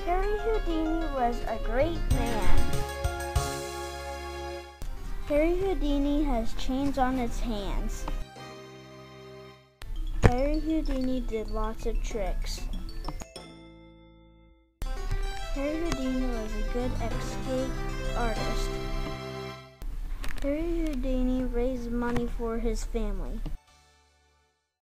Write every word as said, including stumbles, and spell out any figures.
Harry Houdini was a great man. Harry Houdini has chains on his hands. Harry Houdini did lots of tricks. Harry Houdini was a good escape artist. Harry Houdini raised money for his family.